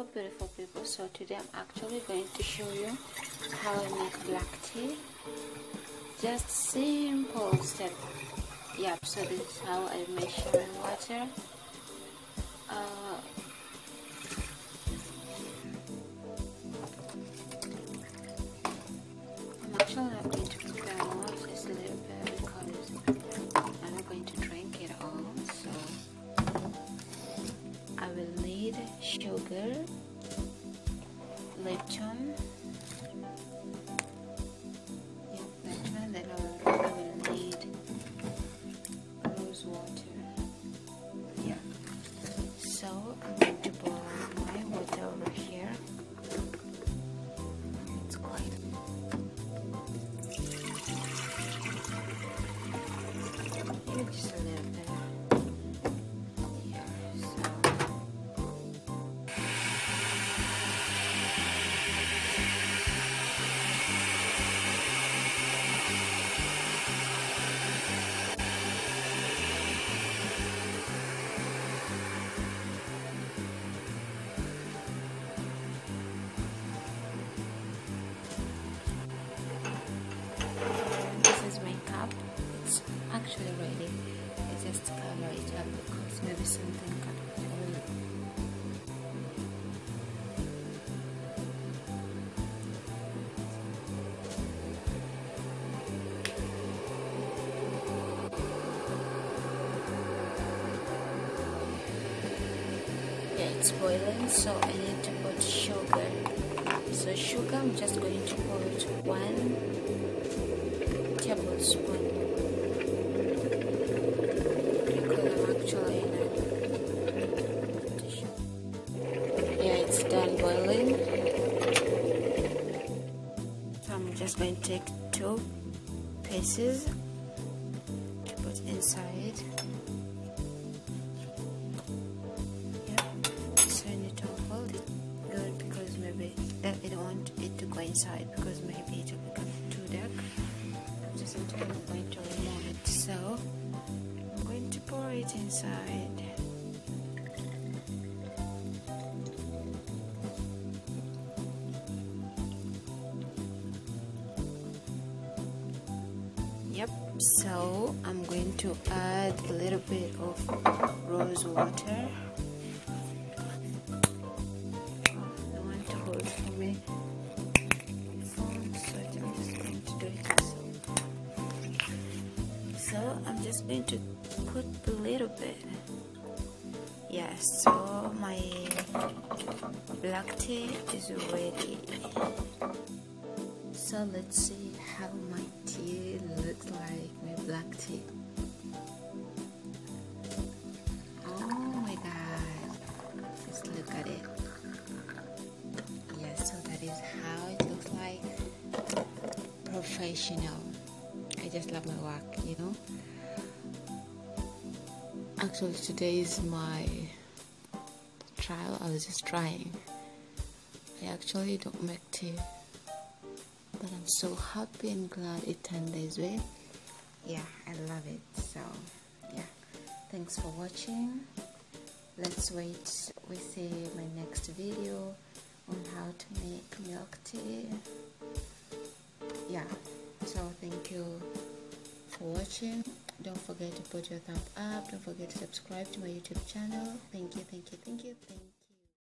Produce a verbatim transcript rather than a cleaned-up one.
Hello beautiful people, so today I'm actually going to show you how I make black tea. Just simple step. Yep, so this is how I measure water. uh, I'm actually not going to prepare more, just a little bit because I'm not going to drink it all. So I will need sugar, Lipton, yeah, Lipton, then I will, I will need rose water. Yeah, so I'm going to boil my water over here. It's quite maybe just a little bit. Yeah, so actually ready. I just cover it up because maybe something got oil. Yeah, it's boiling, so I need to put sugar. So sugar, I'm just going to put one tablespoon. Yeah, it's done boiling. So I'm just going to take two pieces to put inside. Yeah, so I need to hold it good because maybe that I don't want it to go inside because maybe it will become too dark. I'm just going to remove it. So I'm going to pour it inside. Yep, so I'm going to add a little bit of rose water. Oh, I don't want to hold for me. So I'm just going to do it myself. So I'm just going to put a little bit. Yeah, so my black tea is ready. So let's see how my tea looks like, my black tea. Oh my god, just look at it. Yeah, so that is how it looks like. Professional. I just love my work, you know. Actually today is my trial. I was just trying. I actually don't make tea, but I'm so happy and glad it turned this way. Yeah, I love it. So yeah, thanks for watching. Let's wait we see my next video on how to make milk tea. Yeah, so thank you for watching. Don't forget to put your thumb up. Don't forget to subscribe to my YouTube channel. Thank you, thank you, thank you, thank you.